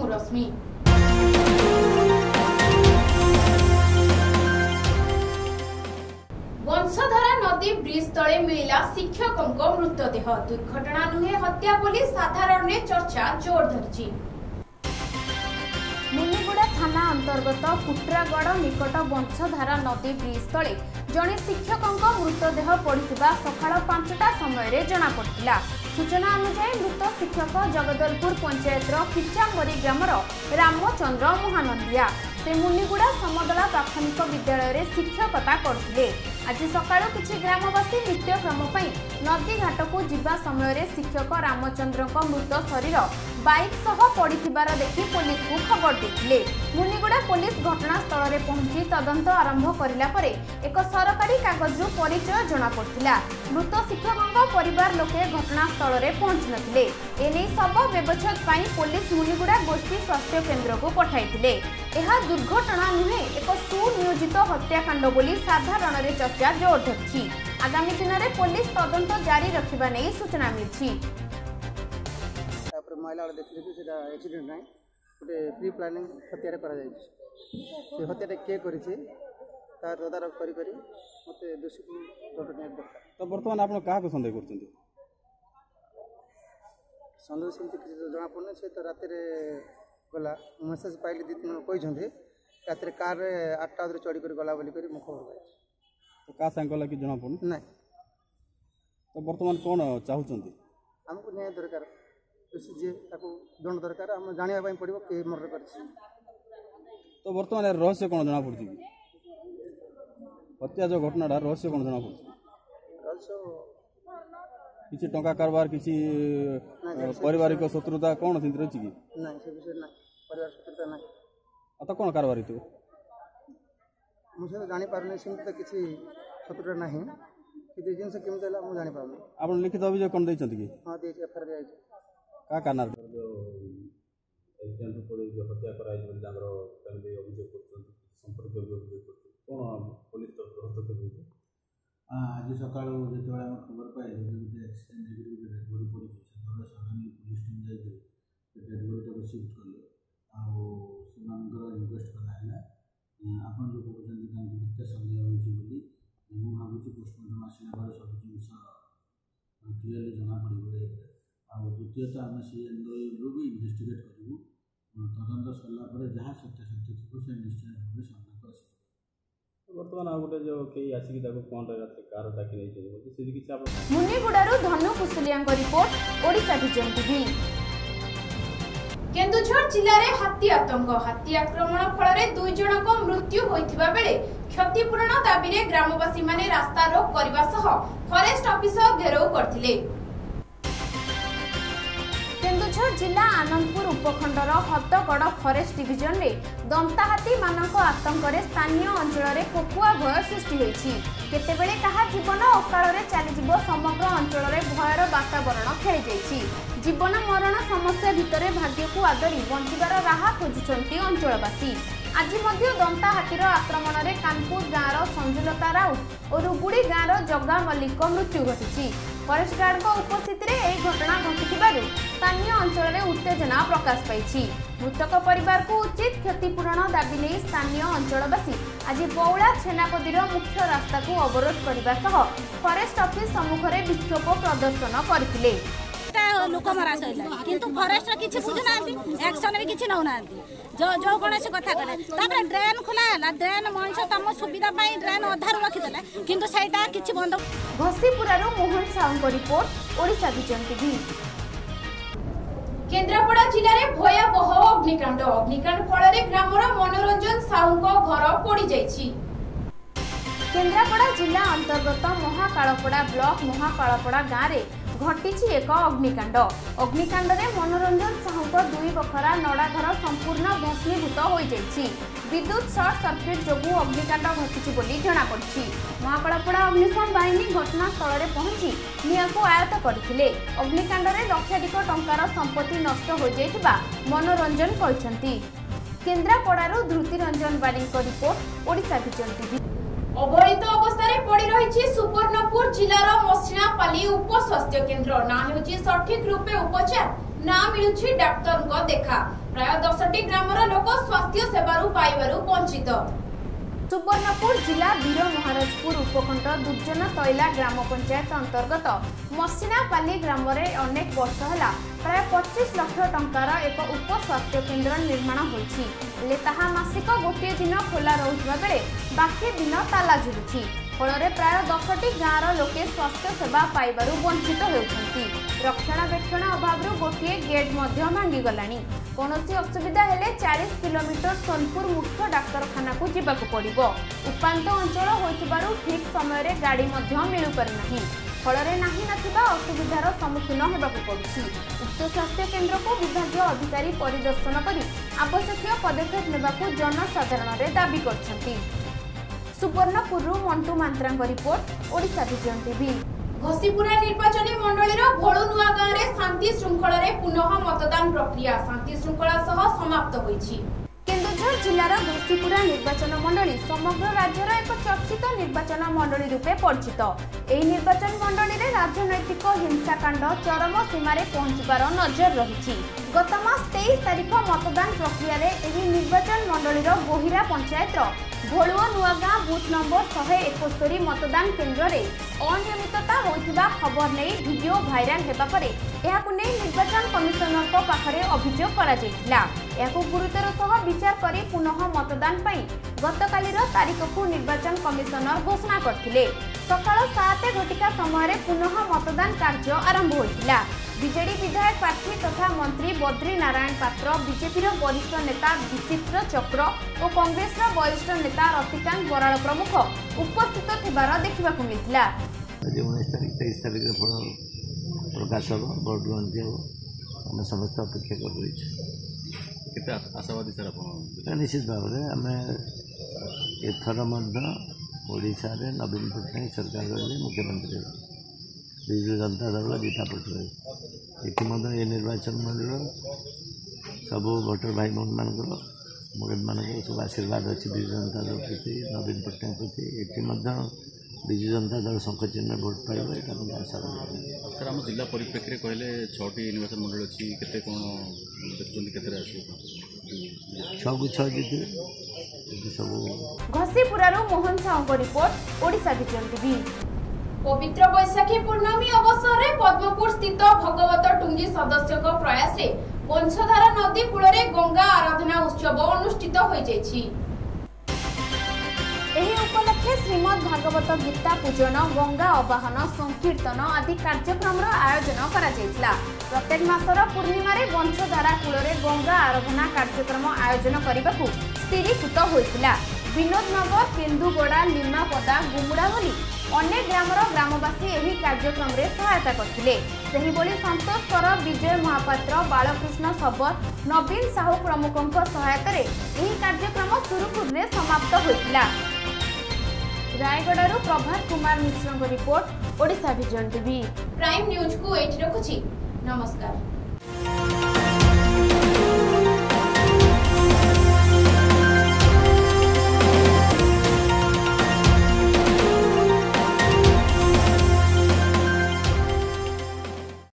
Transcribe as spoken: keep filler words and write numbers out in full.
ମୁଁ ରଶ୍ମି। बंशधारा नदी ब्रिज तले मिला शिक्षकों मृतदेह। दुर्घटना नुहे हत्या बोली साधारण चर्चा जोर धरछि। मुनिगुड़ा थाना अंतर्गत कुट्रागड़ निकट बंशधारा नदी ब्रिज तले जड़े शिक्षकों मृतदेह पड़ा सकाळ पांचटा समय जना पड़ा। सूचना अनुसार मृत शिक्षक जगदलपुर पंचायत किचामरी ग्रामर रामचंद्र महानंदिया से मुनिगुड़ा समदला प्राथमिक विद्यालय शिक्षकता करते। आज सकाळु किछि ग्रामवासी नित्यक्रम नदी घाट को जीवा समय शिक्षक रामचंद्र मृत शरीर बाइक सह पड़िथिबार देखि पुलिस को खबर देथिले। मुनिगुड़ा पुलिस घटनास्थल में पहुंची तदंत आरंभ करिला परे एक सरकारी कागज परिचय जना पड़थिला। मृत शिक्षकों परिवार लोके घटनास्थल में पहुंची नथिले। एने सब व्यवच्छेद पई पुलिस मुनिगुड़ा गोष्ठी स्वास्थ्य केन्द्र को पठाइथिले। एहा दुर्घटना नुहे एक सुनियोजित हत्याकांड बोली साधारण रे चर्चा जोर धरछि। आगामी दिन में पुलिस तदंत जारी रखिबा नै सूचना मिलछि। महिला देखिले कि सेटा एक्सीडेंट नाही गोटे प्री प्लानिंग हत्या करा जाय से हत्या के करिछि तार तदारक करी करी मते दोषी को दंडनीय दरकार। तो वर्तमान आपण काहा को संदेह करछन्ती? संदेह सेमति किछि जना पड़ने से तो रात रे गला मेसेज पाइले दी तीन कहि छन्ते रात रे कार रे आठटा बजे चढ़ी कर गला बोली करी मुख खबर पाइछि। तो का संगला कि जना पड़ने नाही। तो वर्तमान कोन चाहुचन्ती? हमको न्याय दरकार जे ताको दंड दरकार हम जानिया पई पड़िबो के मर्डर करछि। तो वर्तमान रहस्य कोन जना पड़छि कि हत्या जो घटनाटा रहस्य कोन जना पड़छि? रहस्य किछि टंका कारबार किछि पारिवारिक शत्रुता कोन थिन रहछि कि? नाही से विषय नाही परिवार शत्रुता नाही। अत कोन कारबार तो मुझे जानि पारने सिम त किछि शत्रुता नाही कि जिनसे केम देला मु जानि पारने। आपण लिखित अभियोग कोन दै छथि कि? हां दे एफआईआर दे आइ का कारण जो एक्सीडेंट पड़े जो हत्या कराई बोली तांगर फैमिली अभियोग करछन संपर्क अभियोग करछन कोन पुलिस तो हस्तक्षेप होइछ? आज सकाळ जेतबे हम खबर पाइले जे गोटे एक्सीडेंट हेकि गोटे डेड बॉडी पड़ी सेतबे सडनली पुलिस टीम जाई के डेड बॉडी को शिफ्ट करले आ सेमानकर रिक्वेस्ट करा हैला आपन जो कहउछन जे तांको हत्या संदेह होइछ बोली मु भाबुची पोस्टमार्टम आसिला बारे सब जिंस क्लियरली जना पड़िबो। आ द्वितीय तो आम सी एनओ भी इन्वेस्टिगेट करूँ तदंत सरला जहाँ सत्य सत्य थी से निश्चय भाव सामना को आस। वर्तमान आ गोटे जो कई आसिक फोन कार डाकी नहीं मुनिगुड़ारू Dhanu Kushalia report Odisha vision TV. Kendujhar जिले में हाथी आतंक हाथी आक्रमण फल दुई जनक मृत्यु होइथिबा बेले क्षतिपूरण दाबी ग्रामवासी माने रास्ता रोक करने फरेस्ट ऑफिसर घेराव करथिले। केन्दुझर जिला आनंदपुर उपखंडर हतगड़ फरेस्ट डिविजन में दंताहाती मानक आतंक स्थानीय अंचल कोकुआ भय सृष्टि होइछि। केतेबेले कहा जीवन अकाल चलीजिव समग्र अंचल भयर वातावरण खेली जाइछि। जीवन मरण समस्या भितर भाग्य को आदरी बंचिबार राह खोजुछन्ति अंचलवासी। आज मध्य दंताहातीर आक्रमण में कानपुर गाँवर संजुलता राउत और रुगुड़ी गाँवर जगा मल्लिक मृत्यु घटी। फरेस्ट गार्ड उपस्थित में घटना घटी स्थानीय अंचल में उत्तेजना प्रकाश पाई। मृतक परिवार को उचित क्षतिपूरण दाबी नहीं स्थानीय अंचलवासी आज बौला छेनापदीर मुख्य रास्ता को अवरोध करने सह फरेस्ट ऑफिस सम्मुख में विक्षोभ प्रदर्शन करथिले। लोक मरा सैला किंतु फरेस्ट किछि बुझना एक्शन भी किछि नौना जो जो कोनसी कथा करे तापर ड्रेन खुला हला ड्रेन मनुष्य तम सुविधा पाई ड्रेन अधार रखि देला किंतु सेटा किछि बंद। घसीपुरारू मोहन साहू को report Odisha vision TV. Kendrapara जिले में भयावह अग्निकांड अग्निकांड फल ग्रामर मनोरंजन साहू घर पोड़ी जाइछि। केन्द्रापड़ा जिला अंतर्गत महाकालपड़ा ब्लॉक महाकालपड़ा गाँव में घटी एक अग्निकांड अग्निकांड में मनोरंजन साहू दुई बखरा नड़ा घर संपूर्ण भस्मीभूत हो जाइछि। विद्युत सर्ट सर्किट जोगु अग्निकांड घटी जमापड़ी। महाकालपड़ा अग्निशम बाहिनी घटनास्थल में पहुंची निया को आयत्त करथिले। अग्निकांड में लक्षाधिक टंकार संपत्ति नष्ट हो जाइथिबा मनोरंजन कहछंती। केन्द्रापड़ारू Dhriti Ranjan Bari report Odisha vision TV. अवहेलित अवस्था पड़ी रही सुवर्णपुर जिलार मसिणापाली उप स्वास्थ्य केन्द्र ना हेउछि सठिक रूपे उपचार ना मिलुछि डाक्टर देखा प्राय दसटी ग्रामर लोक स्वास्थ्य सेवारू पाइबारू वंचित। सुवर्णपुर जिला वीर महाराजपुर उपखंड दुर्जन तैला ग्राम पंचायत अंतर्गत मसिनापाली ग्राम रे अनेक वर्ष है प्राय पच्चीस लाख टंकार एक उप स्वास्थ्य केन्द्र निर्माण होइछि। हेले ताहा मासिक गोटे दिन खोला रहुवा बेले बाकी दिन ताला झुलुछि। फल प्राय दसटी गाँवर लोके स्वास्थ्य सेवा पाइबारू वंचित होउछन्ति। रक्षणाबेक्षण अभाव गोटे गेट मध्य भांगी गलानी। कौनसी असुविधा हेले चालीस किलोमीटर सोनपुर मुख्य डाक्तरखाना को जीवाकु पड़िबो। उपांत अंचल होइतिबारू ठीक समय रे गाड़ी मध्य मिलु पारि नाही। फलरे नाही नथिबा असुविधार सम्मुखीन हेबाकु पड़ुछि। उक्त स्वास्थ्य केन्द्र को विभागीय अधिकारी परिदर्शन करी आवश्यक पदक्षेप नेबाकु जनसाधारण रे दाबी करछन्ति। Subarnapur Mantu Mantra report Odisha vision TV. Ghasipura निर्वाचन मंडलीर भोलु नुआ गाँव में शांति श्रृंखला रे पुनः मतदान प्रक्रिया शांति श्रृंखला सह समाप्त होइछि। केन्दुझर जिलार घसीपुरा निर्वाचन मंडली समग्र राज्यर एक चर्चित निर्वाचन मंडली रूपे परिचित। एही निर्वाचन मंडली रे राजनैतिक हिंसाकांड चरम सीमार पहुंचबार नजर रही। गत मास तेईस तारीख मतदान प्रक्रिया रे एही निर्वाचन मंडलीर गोहिरा पंचायत भोलुओ नुआगाँ बूथ नंबर शहे एकस्तरी मतदान केन्द्र रे अनियमितता होइतिबा खबर नहीं वीडियो भाइराल हेबा परे एहाकु नै निर्वाचन कमिशनर को पाखरे अभियोग करा जायतिला। एहाकु गुरुतर सह विचार करी पुनः मतदान पई गतकालीर तारीख को निर्वाचन कमिशनर घोषणा करथिले। सकाळ सात घटिका समय पुनः मतदान कार्य आरंभ होइतिला। बीजेडी विधायक प्रार्थी तथा मंत्री बद्री नारायण पात्र, बीजेपी वरिष्ठ नेता विचित्र चक्र और कांग्रेस वरिष्ठ नेता रतिकांत बराड़ प्रमुख उपस्थित थिबार देखिबाकु मिलिथिला। उन्नीस तारीख तेईस तारीख फल प्रकाश हम भोट गणति हम आम समस्त अपेक्षा कर आशावादी सर आप निश्चित भाव में आम एथर ओडिशा रे नवीन पट्टनायक सरकार रही मुख्यमंत्री विजु जनता दल जीता पड़े ये निर्वाचन मंडल सब भोटर भाई बहन मान मान सब आशीर्वाद अच्छी विजु जनता दल प्रति नवीन पट्टनायक प्रति ये विजु जनता दल शंख चिन्ह भोट पाइब ये आशा सर आम जिला परिप्रेक्षी कहले छटी निर्वाचन मंडल अच्छी केते कौन देखुं केते छः को छः जीते सब। घसीपुरारू Mohan Sahu report Odisha vision TV. पवित्र बैशाखी पूर्णमी अवसर में पद्मपुर स्थित भगवत टुंगी सदस्य प्रयास रे वंशधारा नदी कूल गंगा आराधना उत्सव अनुष्ठित हो जायछि। एही उपलक्षे श्रीमद भागवत गीता पूजन, गंगा आवाहन, संकीर्तन आदि कार्यक्रम आयोजन करा जायतिला। प्रत्येक मासर पूर्णिमा रे वंशधारा कूल गंगा आराधना कार्यक्रम आयोजन करने स्थिरीकृत होइतिला। विनोदनगर, केन्दुगोड़ा, लिमापदा, गुमुड़ा भली अनेक ग्रामर ग्रामवासी एही कार्यक्रम रे सहायता करथिले। सेही बोली संतोष कर, विजय महापात्र, बालकृष्ण सबर, नवीन साहू प्रमुखों सहायता रे एही कार्यक्रम सुरुखुरु रे समाप्त होइतिला। रायगड़ारू Prabhat Kumar Mishra report Odisha vision TV. Prime news को एठी रखुछि। नमस्कार।